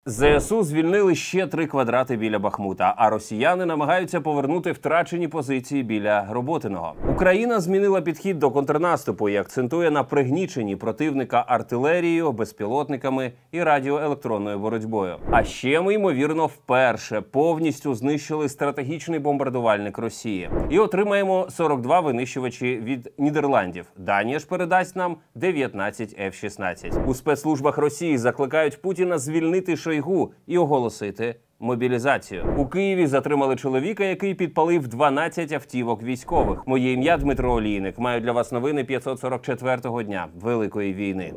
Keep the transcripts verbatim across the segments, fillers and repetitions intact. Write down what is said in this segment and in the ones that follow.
ЗСУ звільнили ще три квадрати біля Бахмута, а росіяни намагаються повернути втрачені позиції біля Роботиного. Україна змінила підхід до контрнаступу і акцентує на пригніченні противника артилерією, безпілотниками і радіоелектронною боротьбою. А ще ми, ймовірно, вперше повністю знищили стратегічний бомбардувальник Росії. І отримаємо сорок два винищувачі від Нідерландів. Данія ж передасть нам дев'ятнадцять еф шістнадцять. У спецслужбах Росії закликають Путіна звільнити Шойгу і оголосити мобілізацію. У Києві затримали чоловіка, який підпалив дванадцять автівок військових. Моє ім'я Дмитро Олійник. Маю для вас новини п'ятсот сорок четвертого дня Великої війни.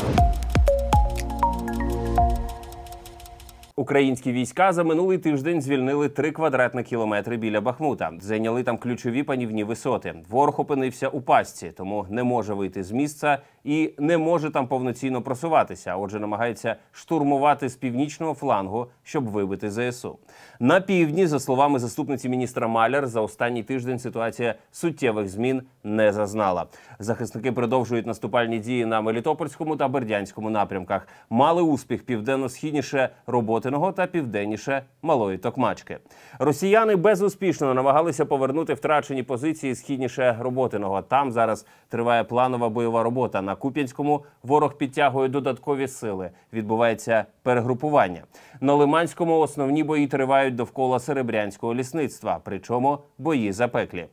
Українські війська за минулий тиждень звільнили три квадратні кілометри біля Бахмута. Зайняли там ключові панівні висоти. Ворог опинився у пастці, тому не може вийти з місця і не може там повноцінно просуватися. Отже, намагається штурмувати з північного флангу, щоб вибити ЗСУ. На півдні, за словами заступниці міністра Маляр, за останній тиждень ситуація суттєвих змін не зазнала. Захисники продовжують наступальні дії на Мелітопольському та Бердянському напрямках. Мали успіх південно-східніше Роботиного та південніше Малої Токмачки. Росіяни безуспішно намагалися повернути втрачені позиції східніше Роботиного. Там зараз триває планова бойова робота. На Куп'янському ворог підтягує додаткові сили. Відбувається перегрупування. На Лиманському основні бої тривають довкола Серебрянського лісництва. Причому бої запеклі.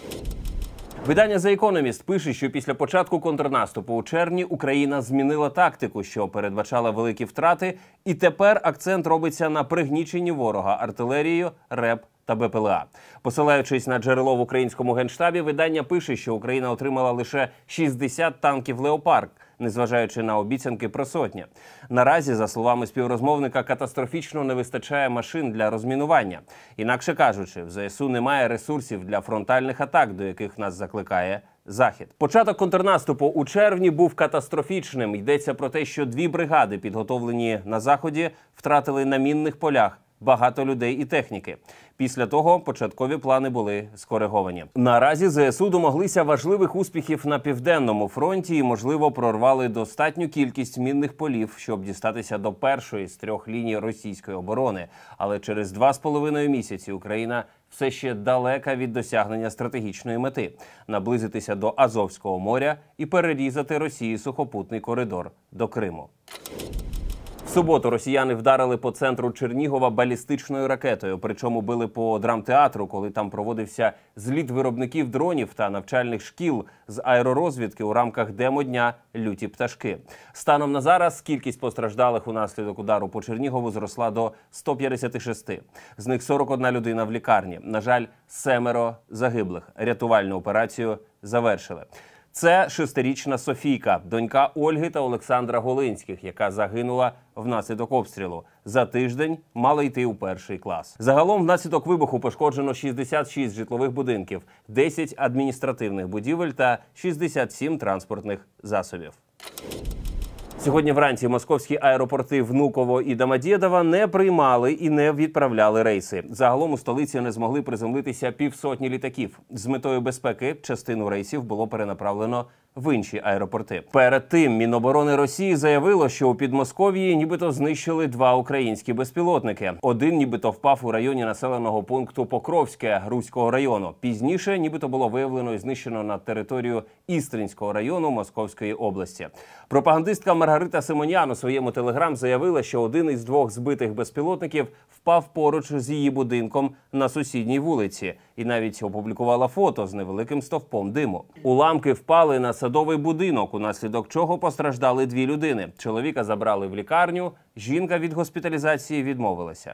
Видання The Economist пише, що після початку контрнаступу у червні Україна змінила тактику, що передбачала великі втрати, і тепер акцент робиться на пригніченні ворога артилерією, РЕП та Бе Пе Еле А. Посилаючись на джерело в українському генштабі, видання пише, що Україна отримала лише шістдесят танків «Леопард», незважаючи на обіцянки про сотні. Наразі, за словами співрозмовника, катастрофічно не вистачає машин для розмінування. Інакше кажучи, в Зе Ес У немає ресурсів для фронтальних атак, до яких нас закликає Захід. Початок контрнаступу у червні був катастрофічним. Йдеться про те, що дві бригади, підготовлені на Заході, втратили на мінних полях багато людей і техніки. Після того початкові плани були скориговані. Наразі Зе Ес У домоглися важливих успіхів на Південному фронті і, можливо, прорвали достатню кількість мінних полів, щоб дістатися до першої з трьох ліній російської оборони. Але через два з половиною місяці Україна все ще далека від досягнення стратегічної мети – наблизитися до Азовського моря і перерізати Росії сухопутний коридор до Криму. В суботу росіяни вдарили по центру Чернігова балістичною ракетою, причому били по драмтеатру, коли там проводився зліт виробників дронів та навчальних шкіл з аеророзвідки у рамках демо-дня «Люті пташки». Станом на зараз кількість постраждалих унаслідок удару по Чернігову зросла до ста п'ятдесяти шести. З них сорок одна людина в лікарні. На жаль, семеро загиблих. Рятувальну операцію завершили. Це шестирічна Софійка, донька Ольги та Олександра Голинських, яка загинула внаслідок обстрілу. За тиждень мала йти у перший клас. Загалом внаслідок вибуху пошкоджено шістдесят шість житлових будинків, десять адміністративних будівель та шістдесят сім транспортних засобів. Сьогодні вранці московські аеропорти Внуково і Домодєдово не приймали і не відправляли рейси. Загалом у столиці не змогли приземлитися півсотні літаків. З метою безпеки частину рейсів було перенаправлено в інші аеропорти. Перед тим Міноборони Росії заявило, що у Підмосков'ї нібито знищили два українські безпілотники. Один нібито впав у районі населеного пункту Покровське Руського району. Пізніше нібито було виявлено і знищено на територію Істринського району Московської області. Пропагандистка Маргарита Симонян у своєму телеграм заявила, що один із двох збитих безпілотників впав поруч з її будинком на сусідній вулиці. І навіть опублікувала фото з невеликим стовпом диму. Уламки впали на садовий будинок, унаслідок чого постраждали дві людини. Чоловіка забрали в лікарню, жінка від госпіталізації відмовилася.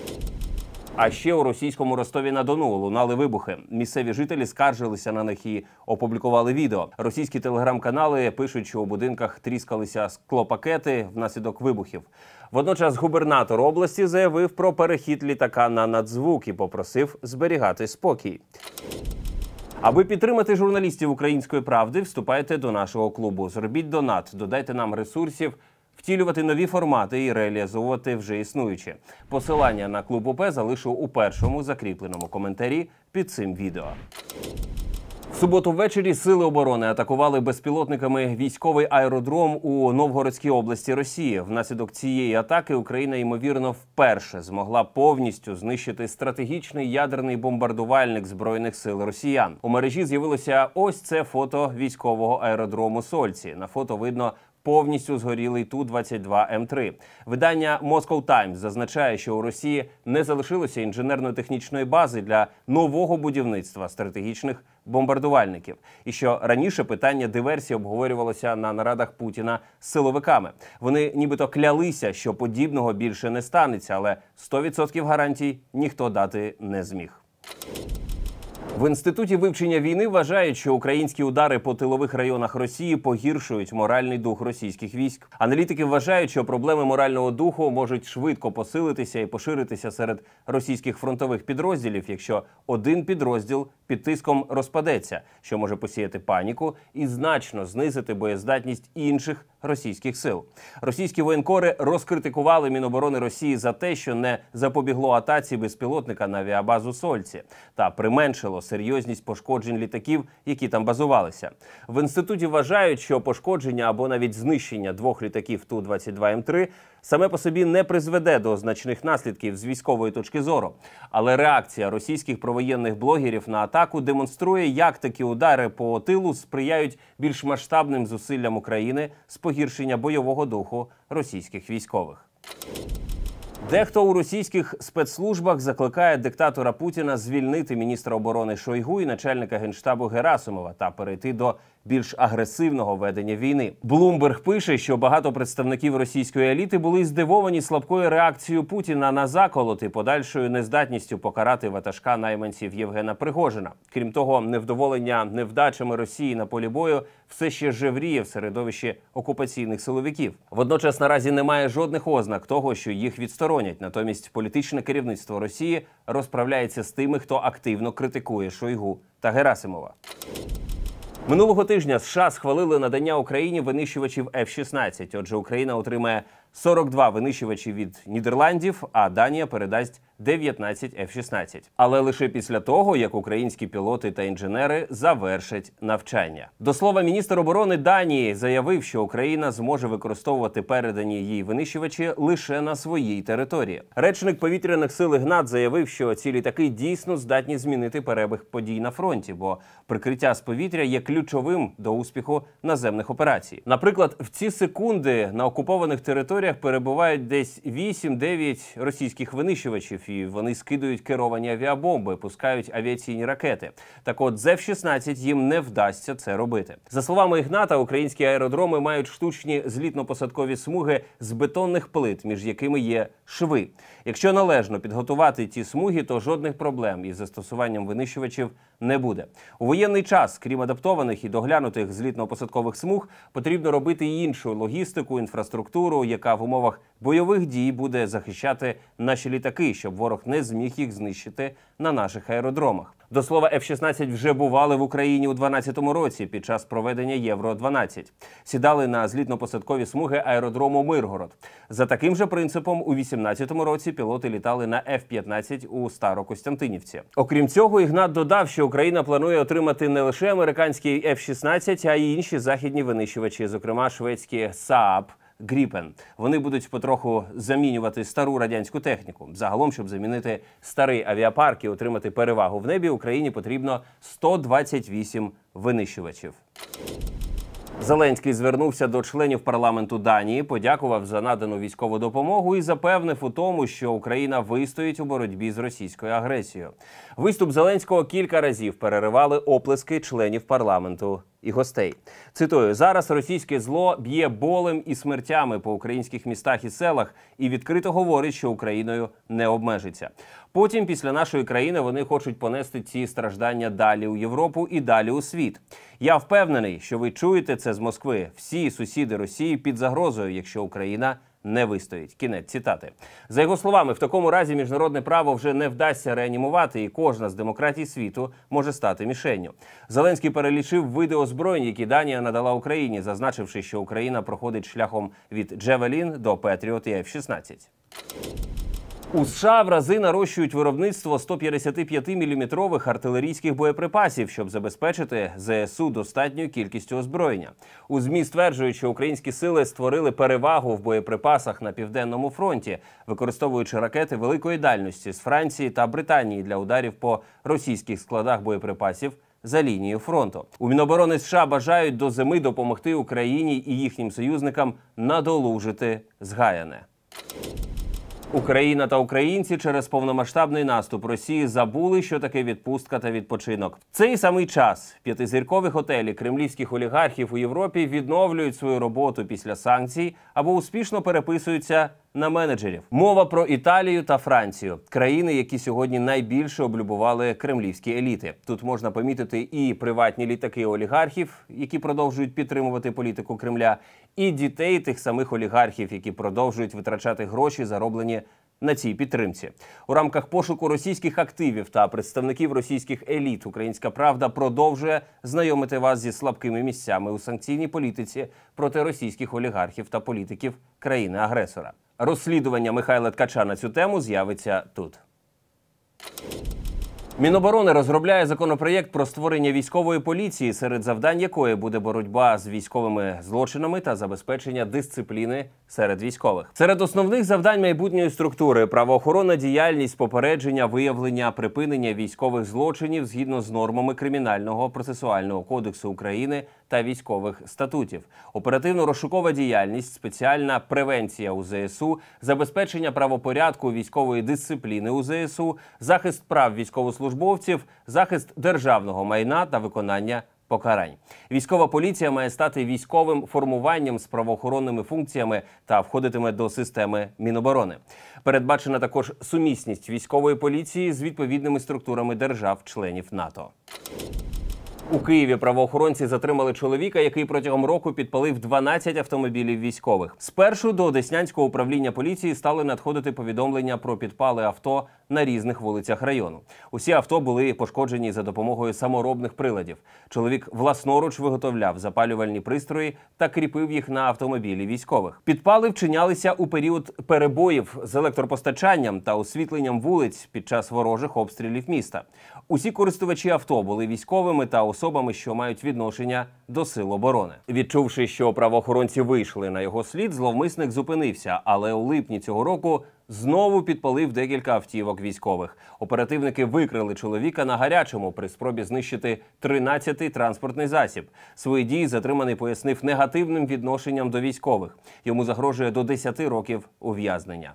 А ще у російському Ростові-на-Дону лунали вибухи. Місцеві жителі скаржилися на них і опублікували відео. Російські телеграм-канали пишуть, що у будинках тріскалися склопакети внаслідок вибухів. Водночас губернатор області заявив про перехід літака на надзвук і попросив зберігати спокій. Аби підтримати журналістів «Української правди», вступайте до нашого клубу. Зробіть донат, додайте нам ресурсів, втілювати нові формати і реалізовувати вже існуючі. Посилання на клуб УП залишу у першому закріпленому коментарі під цим відео. В суботу ввечері сили оборони атакували безпілотниками військовий аеродром у Новгородській області Росії. Внаслідок цієї атаки Україна, ймовірно, вперше змогла повністю знищити стратегічний ядерний бомбардувальник Збройних сил росіян. У мережі з'явилося ось це фото військового аеродрому Сольці. На фото видно повністю згорілий Ту двадцять два М три. Видання Moscow Times зазначає, що у Росії не залишилося інженерно-технічної бази для нового будівництва стратегічних бомбардувальників. І що раніше питання диверсії обговорювалося на нарадах Путіна з силовиками. Вони нібито клялися, що подібного більше не станеться, але сто відсотків гарантій ніхто дати не зміг. В Інституті вивчення війни вважають, що українські удари по тилових районах Росії погіршують моральний дух російських військ. Аналітики вважають, що проблеми морального духу можуть швидко посилитися і поширитися серед російських фронтових підрозділів, якщо один підрозділ під тиском розпадеться, що може посіяти паніку і значно знизити боєздатність інших російських сил. Російські воєнкори розкритикували Міноборони Росії за те, що не запобігло атаці безпілотника на авіабазу Сольці та применшило серйозність пошкоджень літаків, які там базувалися. В інституті вважають, що пошкодження або навіть знищення двох літаків Ту двадцять два М три саме по собі не призведе до значних наслідків з військової точки зору. Але реакція російських провоєнних блогерів на атаку демонструє, як такі удари по тилу сприяють більш масштабним зусиллям України з погіршення бойового духу російських військових. Дехто у російських спецслужбах закликає диктатора Путіна звільнити міністра оборони Шойгу і начальника Генштабу Герасимова та перейти до більш агресивного ведення війни. Bloomberg пише, що багато представників російської еліти були здивовані слабкою реакцією Путіна на заколот і подальшою нездатністю покарати ватажка найманців Євгена Пригожина. Крім того, невдоволення невдачами Росії на полі бою все ще жевріє в середовищі окупаційних силовиків. Водночас наразі немає жодних ознак того, що їх відсторонять. Натомість політичне керівництво Росії розправляється з тими, хто активно критикує Шойгу та Герасимова. Минулого тижня США схвалили надання Україні винищувачів Ф шістнадцять. Отже, Україна отримає сорок два винищувачі від Нідерландів, а Данія передасть дев'ятнадцять Ф шістнадцять. Але лише після того, як українські пілоти та інженери завершать навчання. До слова, міністр оборони Данії заявив, що Україна зможе використовувати передані їй винищувачі лише на своїй території. Речник повітряних сил Ігнат заявив, що ці літаки дійсно здатні змінити перебіг подій на фронті, бо прикриття з повітря є ключовим до успіху наземних операцій. Наприклад, в ці секунди на окупованих територіях перебувають десь вісім-дев'ять російських винищувачів, і вони скидують керовані авіабомби, пускають авіаційні ракети. Так от, з Ф шістнадцять їм не вдасться це робити. За словами Ігната, українські аеродроми мають штучні злітно-посадкові смуги з бетонних плит, між якими є шви. Якщо належно підготувати ті смуги, то жодних проблем із застосуванням винищувачів не буде. У воєнний час, крім адаптованих і доглянутих злітно-посадкових смуг, потрібно робити і іншу логістику, інфраструктуру, яка в умовах бойових дій буде захищати наші літаки, щоб ворог не зміг їх знищити на наших аеродромах. До слова, Ф шістнадцять вже бували в Україні у дванадцятому році під час проведення Євро дванадцять. Сідали на злітно-посадкові смуги аеродрому Миргород. За таким же принципом у вісімнадцятому році пілоти літали на Ф п'ятнадцять у Старокостянтинівці. Окрім цього, Ігнат додав, що Україна планує отримати не лише американський Ф шістнадцять, а й інші західні винищувачі, зокрема шведські Сааб Гріпен. Вони будуть потроху замінювати стару радянську техніку. Загалом, щоб замінити старий авіапарк і отримати перевагу в небі, Україні потрібно сто двадцять вісім винищувачів. Зеленський звернувся до членів парламенту Данії, подякував за надану військову допомогу і запевнив у тому, що Україна вистоїть у боротьбі з російською агресією. Виступ Зеленського кілька разів переривали оплески членів парламенту і гостей. Цитую: «Зараз російське зло б'є болем і смертями по українських містах і селах і відкрито говорить, що Україною не обмежиться. Потім, після нашої країни, вони хочуть понести ці страждання далі у Європу і далі у світ. Я впевнений, що ви чуєте це з Москви. Всі сусіди Росії під загрозою, якщо Україна не вистоїть». Кінець цитати. За його словами, в такому разі міжнародне право вже не вдасться реанімувати, і кожна з демократій світу може стати мішенню. Зеленський перелічив види озброєнь, які Данія надала Україні, зазначивши, що Україна проходить шляхом від «Джевелін» до «Петріот» і Ф шістнадцять. У США в рази нарощують виробництво сто п'ятдесят п'ять міліметрових артилерійських боєприпасів, щоб забезпечити зе ес у достатньою кількістю озброєння. У ЗМІ стверджують, що українські сили створили перевагу в боєприпасах на Південному фронті, використовуючи ракети великої дальності з Франції та Британії для ударів по російських складах боєприпасів за лінією фронту. У Міноборони США бажають до зими допомогти Україні і їхнім союзникам надолужити згаяне. Україна та українці через повномасштабний наступ Росії забули, що таке відпустка та відпочинок. В цей самий час п'ятизіркові готелі кремлівських олігархів у Європі відновлюють свою роботу після санкцій або успішно переписуються на менеджерів. Мова про Італію та Францію – країни, які сьогодні найбільше облюбували кремлівські еліти. Тут можна помітити і приватні літаки олігархів, які продовжують підтримувати політику Кремля, і дітей тих самих олігархів, які продовжують витрачати гроші, зароблені на цій підтримці. У рамках пошуку російських активів та представників російських еліт «Українська правда» продовжує знайомити вас зі слабкими місцями у санкційній політиці проти російських олігархів та політиків країни-агресора. Розслідування Михайла Ткача на цю тему з'явиться тут. Міноборони розробляє законопроєкт про створення військової поліції, серед завдань якої буде боротьба з військовими злочинами та забезпечення дисципліни серед військових. Серед основних завдань майбутньої структури – правоохоронна діяльність, попередження, виявлення, припинення військових злочинів згідно з нормами Кримінального процесуального кодексу України та військових статутів, оперативно-розшукова діяльність, спеціальна превенція у зе ес у, забезпечення правопорядку, військової дисципліни у зе ес у, захист прав військовослужбовців, захист державного майна та виконання покарань. Військова поліція має стати військовим формуванням з правоохоронними функціями та входитиме до системи Міноборони. Передбачена також сумісність військової поліції з відповідними структурами держав-членів НАТО. У Києві правоохоронці затримали чоловіка, який протягом року підпалив дванадцять автомобілів військових. Спершу до Деснянського управління поліції стали надходити повідомлення про підпали авто на різних вулицях району. Усі авто були пошкоджені за допомогою саморобних приладів. Чоловік власноруч виготовляв запалювальні пристрої та кріпив їх на автомобілі військових. Підпали вчинялися у період перебоїв з електропостачанням та освітленням вулиць під час ворожих обстрілів міста. Усі користувачі авто були військовими та особами, що мають відношення до сил оборони. Відчувши, що правоохоронці вийшли на його слід, зловмисник зупинився, але у липні цього року знову підпалив декілька автівок військових. Оперативники викрили чоловіка на гарячому при спробі знищити тринадцятий транспортний засіб. Свої дії затриманий пояснив негативним відношенням до військових. Йому загрожує до десяти років ув'язнення.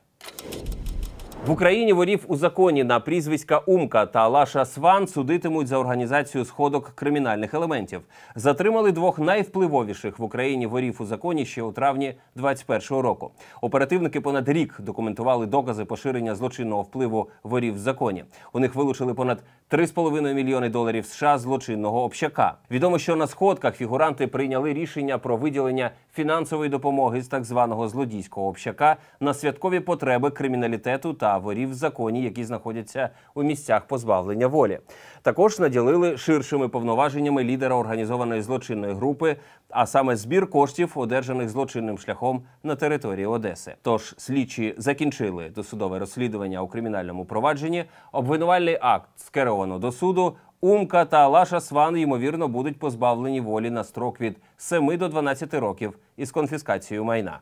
В Україні ворів у законі на прізвиська Умка та Лаша Сван судитимуть за організацію сходок кримінальних елементів. Затримали двох найвпливовіших в Україні ворів у законі ще у травні двадцять першого року. Оперативники понад рік документували докази поширення злочинного впливу ворів в законі. У них вилучили понад три з половиною мільйони доларів США злочинного общака. Відомо, що на сходках фігуранти прийняли рішення про виділення фінансової допомоги з так званого злодійського общака на святкові потреби криміналітету та ворів в законі, які знаходяться у місцях позбавлення волі. Також наділили ширшими повноваженнями лідера організованої злочинної групи, а саме збір коштів, одержаних злочинним шляхом на території Одеси. Тож слідчі закінчили досудове розслідування у кримінальному провадженні, обвинувальний акт скеровано до суду, Умка та Лаша Сван, ймовірно, будуть позбавлені волі на строк від семи до дванадцяти років із конфіскацією майна.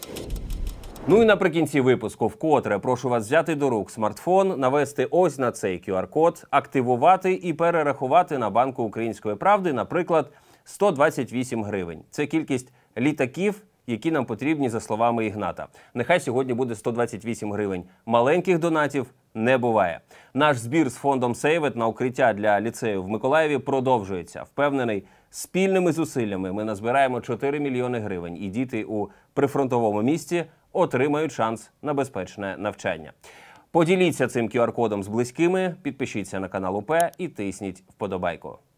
Ну і наприкінці випуску вкотре прошу вас взяти до рук смартфон, навести ось на цей кю ар-код, активувати і перерахувати на Банку Української правди, наприклад, сто двадцять вісім гривень. Це кількість літаків, які нам потрібні, за словами Ігната. Нехай сьогодні буде сто двадцять вісім гривень. Маленьких донатів не буває. Наш збір з фондом «Сейвет» на укриття для ліцею в Миколаєві продовжується. Впевнений, спільними зусиллями ми назбираємо чотири мільйони гривень, і діти у прифронтовому місті отримають шанс на безпечне навчання. Поділіться цим кю ар-кодом з близькими, підпишіться на канал УП і тисніть вподобайку.